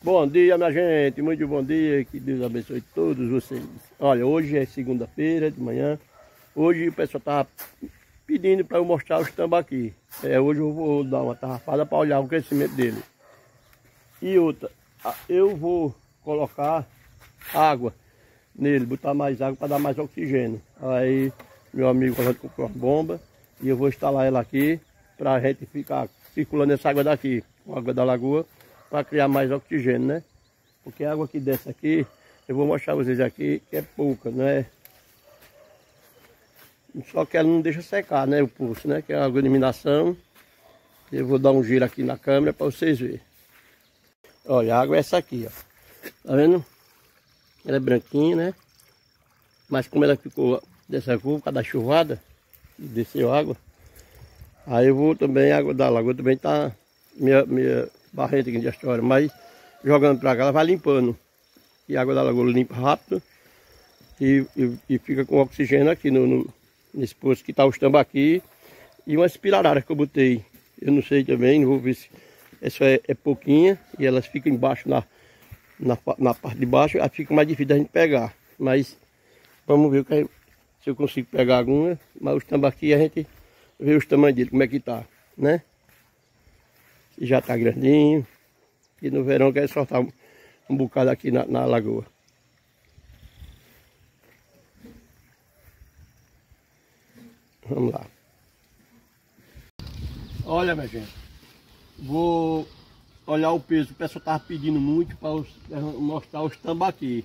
Bom dia, minha gente, muito bom dia, que Deus abençoe todos vocês. Olha, hoje é segunda-feira de manhã, hoje o pessoal está pedindo para eu mostrar os tambaqui. Hoje eu vou dar uma tarrafada para olhar o crescimento dele. E outra, eu vou colocar água nele, botar mais água para dar mais oxigênio. Aí meu amigo comprou uma bomba e eu vou instalar ela aqui para a gente ficar circulando essa água daqui, a água da lagoa, para criar mais oxigênio, né? Porque a água que desce aqui, eu vou mostrar a vocês aqui, que é pouca, né? Só que ela não deixa secar, né? O pulso, né? Que é a água de iluminação. Eu vou dar um giro aqui na câmera para vocês verem. Olha, a água é essa aqui, ó. Tá vendo? Ela é branquinha, né? Mas como ela ficou dessa cor, por causa da chuvada, desceu água. Aí eu vou também, a água da lagoa também tá minha barrenta aqui de história, mas jogando para cá ela vai limpando. E a água da lagoa limpa rápido e fica com oxigênio aqui nesse poço que tá os tambaqui e umas pirararas que eu botei. Eu não sei também, não vou ver se essa é pouquinha e elas ficam embaixo na parte de baixo, aí fica mais difícil da gente pegar. Mas vamos ver se eu consigo pegar alguma, mas os tambaqui a gente vê os tamanhos dele, como é que tá, né? Se já tá grandinho. E no verão eu quero soltar um bocado aqui na lagoa. Vamos lá. Olha, minha gente. Vou olhar o peso. O pessoal estava pedindo muito para mostrar os tambaqui.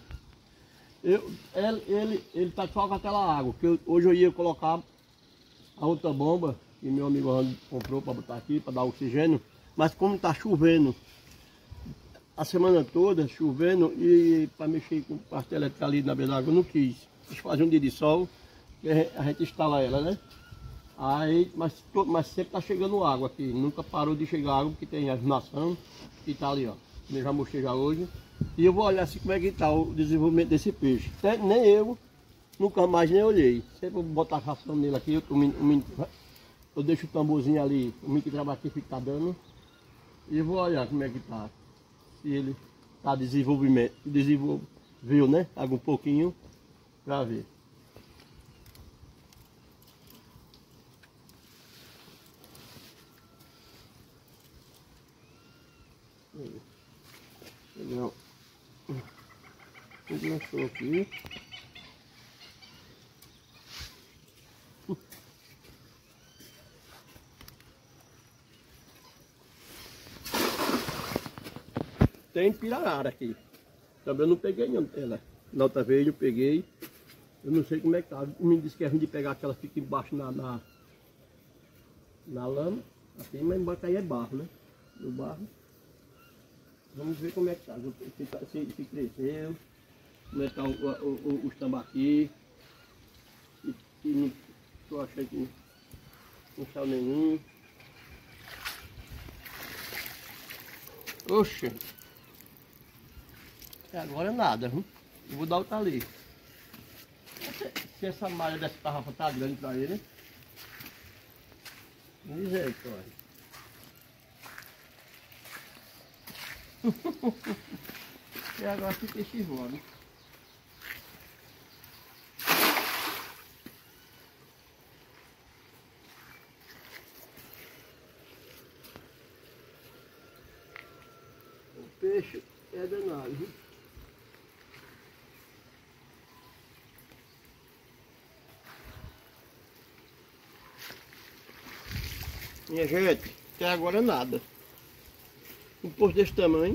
Ele tá só com aquela água. Que hoje eu ia colocar a outra bomba que meu amigo comprou para botar aqui, para dar oxigênio. Mas como está chovendo a semana toda, chovendo, e para mexer com parte elétrica ali na beira da água, eu não quis. Quis fazer um dia de sol, a gente instala ela, né? Aí, mas sempre está chegando água aqui, nunca parou de chegar água, porque tem a nação que está ali, ó. Eu já mostrei já hoje. E eu vou olhar assim como é que está o desenvolvimento desse peixe. Nem eu, nunca mais nem olhei. Sempre vou botar a ração nele aqui, eu deixo o tamborzinho ali, o menino que trabalha aqui fica dando. E eu vou olhar como é que está. Se ele está desenvolveu, né? Água um pouquinho, para ver. Legal. Tudo lançou aqui. Tem pirarara aqui. Também eu não peguei não ela. Na outra vez eu peguei. Eu não sei como é que tá. O menino disse que é ruim de pegar que ela fica embaixo na lama. Assim, mas embaixo aí é barro, né? No barro. Vamos ver como é que tá. Se cresceu. Como é que tá os tambaqui. Eu achei que não saiu nenhum. Oxe. Agora nada, viu? Eu vou dar outra ali. Se essa malha dessa tarrafa tá grande pra ele. Misericórdia. E agora fica esse voando. O peixe é danado, viu? Minha gente, até agora nada. Um poço desse tamanho.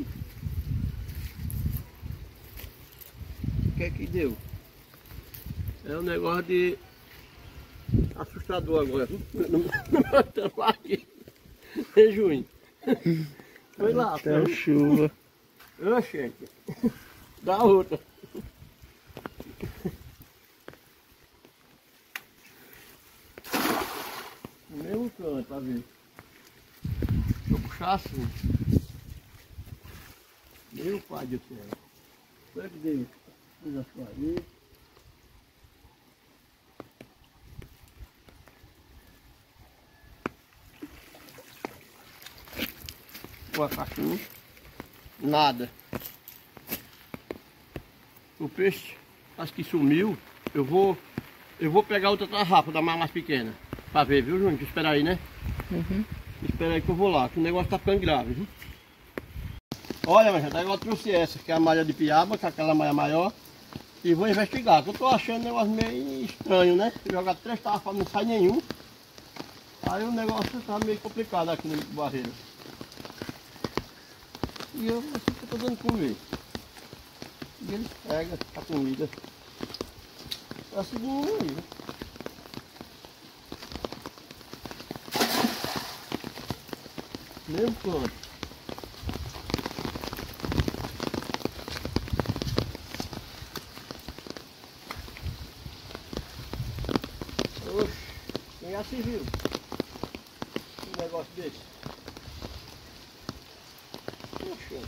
O que é que deu? É um negócio de assustador agora. Não estamos aqui. É junho. Foi lá. Até a chuva. Oxe, dá outra. No mesmo canto, pra ver. Se eu puxar assim. Meu pai do céu. Como é que deu? Fiz a sua ali. Uma caixinha. Nada. O peixe acho que sumiu. Eu vou pegar outra tarrafa da mais pequena. Pra ver, viu, Júnior? Espera aí, né? Uhum. Espera aí que eu vou lá, que o negócio tá ficando grave, viu? Olha, minha gente, agora eu trouxe essa, que é a malha de piaba, que é aquela malha maior. E vou investigar, que eu tô achando um negócio meio estranho, né? Jogar 3 tarrafas, não sai nenhum. Aí o negócio tá meio complicado aqui no barreiro. E eu não sei o que eu tô dando comer. E ele pega a comida. É assim aí, né? Mesmo quanto. Oxe, quem já se viu um negócio desse? Poxa.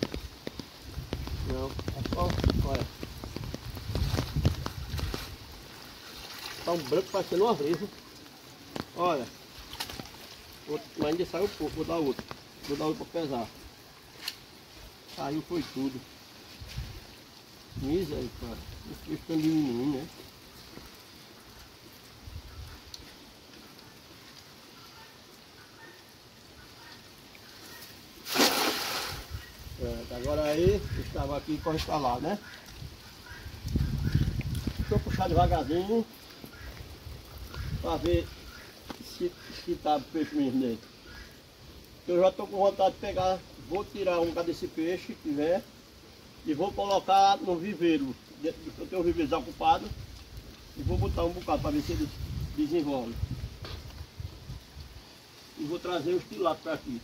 Não, é só, olha. Tá um branco parecendo uma brisa. Olha. Mas ainda saiu pouco, vou dar outro. Vou dar outro para pesar. Saiu foi tudo. Misericórdia. Esse peixe tão diminuindo, né? Agora aí, estava aqui e corre para lá, né? Deixa eu puxar devagarzinho para ver se tá peixe mesmo dentro. Eu já estou com vontade de pegar, vou tirar um bocado desse peixe que tiver e vou colocar no viveiro. Eu tenho um viveiro desocupado e vou botar um bocado para ver se ele desenvolve. E vou trazer os tilápios para aqui.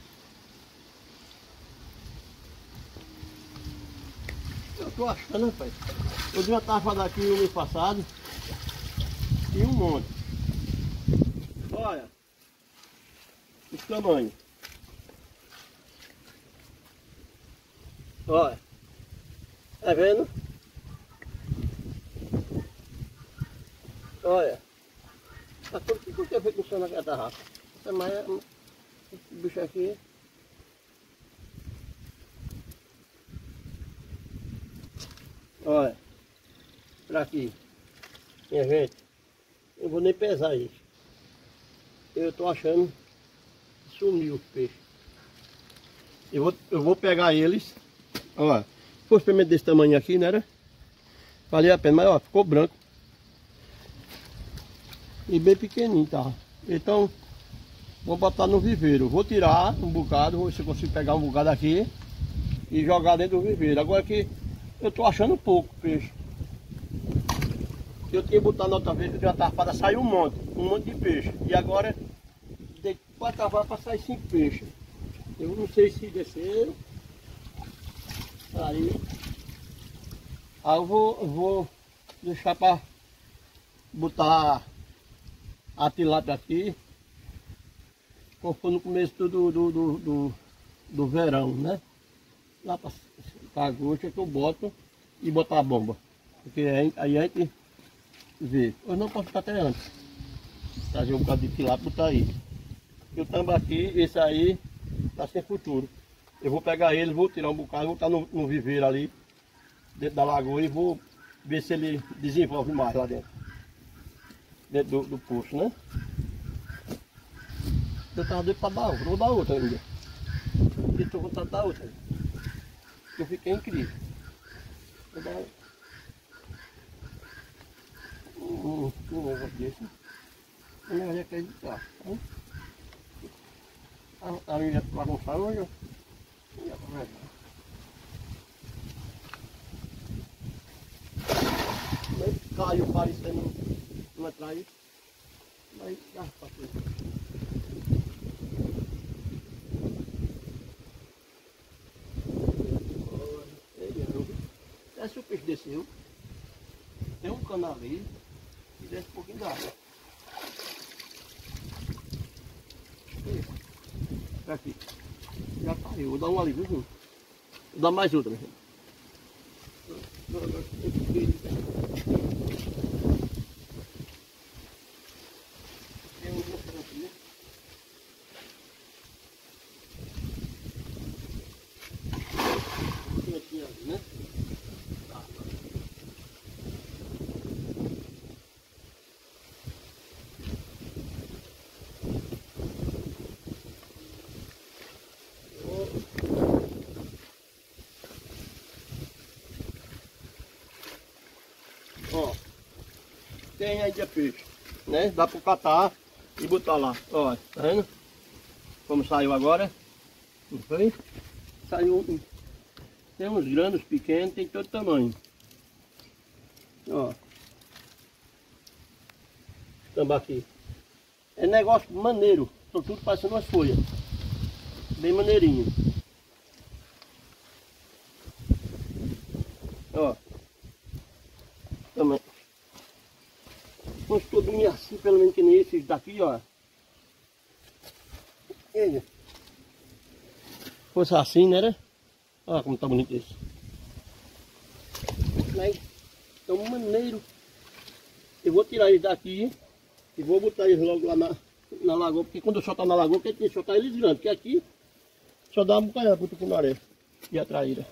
Eu tô achando, rapaz. Eu vi uma tarrafa daqui no mês passado e um monte. Olha os tamanhos. Olha, tá vendo? Olha, tá tudo que eu feito no chão naquela tarrafa. Essa malha, esse bicho aqui. Olha, pra aqui, minha gente, eu vou nem pesar isso. Eu tô achando que sumiu os peixes. Eu vou pegar eles, olha, se fosse pelo menos desse tamanho aqui, né? Valia a pena, mas ó, ficou branco. E bem pequenininho, tá? Então, vou botar no viveiro. Vou tirar um bocado, vou ver se eu consigo pegar um bocado aqui e jogar dentro do viveiro. Agora que eu tô achando pouco peixe. Eu tinha botado na outra vez que eu tinha uma tarrafada, saiu um monte de peixe. E agora dei 4 tarrafadas para sair 5 peixes. Eu não sei se desceram. Aí eu vou deixar para botar a tilápia aqui. Como foi no começo do verão, né? Lá para agosto é que eu boto e botar a bomba. Porque aí a gente vê. Eu não posso ficar até antes. Trazer um bocado de tilápia e botar aí. E o tambaqui, esse aí, tá sem futuro. Eu vou pegar ele, vou tirar um bocado, vou botar no viveiro ali, dentro da lagoa e vou ver se ele desenvolve mais lá dentro. Dentro do poço, né? Eu tava doido para dar outra, vou dar outra ainda. E tô com vontade de dar outra. Eu fiquei incrível. Vou dar um negócio desse. Eu não ia acreditar. A minha bagunçada hoje, eu ia aproveitar. Mas caiu parecendo uma atrás. Mas dá pra ver. Se o peixe desceu, tem um cano ali e desce um pouquinho d'água. Aqui. Já caiu. Vou dar um ali, viu? Vou dar mais outra, meu filho. Né? tem ainda peixe, né? Dá para catar e botar lá. Ó, tá vendo? Como saiu agora. Não foi? Saiu. Tem uns grandes, pequenos, tem todo tamanho. Ó. Tambaqui. É negócio maneiro. Estão tudo parecendo umas folhas. Bem maneirinho. Ó. Também. Uns todinhos assim, pelo menos que nem esses daqui, ó. Se fosse assim, né? Olha como tá bonito esse. Mas, tão maneiro. Eu vou tirar eles daqui e vou botar eles logo lá na lagoa. Porque quando eu soltar na lagoa, tem que soltar eles grandes. Porque aqui só dá uma bocaiada pro tucunaré e a traíra.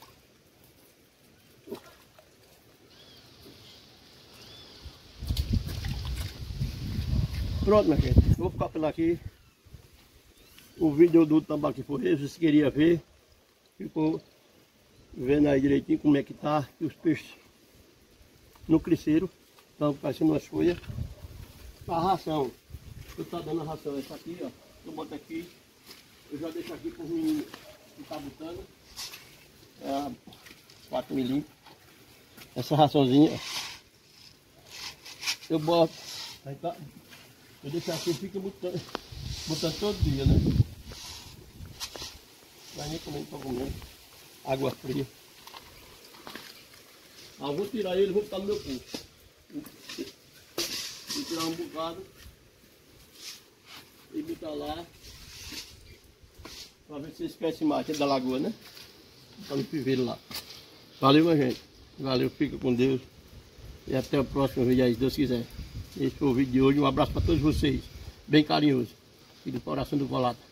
Pronto, minha gente. Vou ficar por aqui. O vídeo do tambaqui foi esse. Se queria ver, ficou vendo aí direitinho como é que tá. Que os peixes não cresceram. Estão parecendo umas folhas. A ração. Eu tô dando a ração. Essa aqui, ó. Eu boto aqui. Eu já deixo aqui para os meninos que tá botando. É 4 milímetros. Essa raçãozinha, ó. Eu boto. Aí tá. Eu deixo aqui, fica botando todo dia, né? Vai nem comer para comer. Água fria. Eu vou tirar ele e vou botar no meu pulso. Vou tirar um bocado e botar lá para ver se eles crescem mais aqui da lagoa, né? Para no piveiro lá. Valeu, minha gente. Valeu, fica com Deus. E até o próximo vídeo aí, se Deus quiser. Esse foi o vídeo de hoje. Um abraço para todos vocês. Bem carinhoso. E do coração do Volata.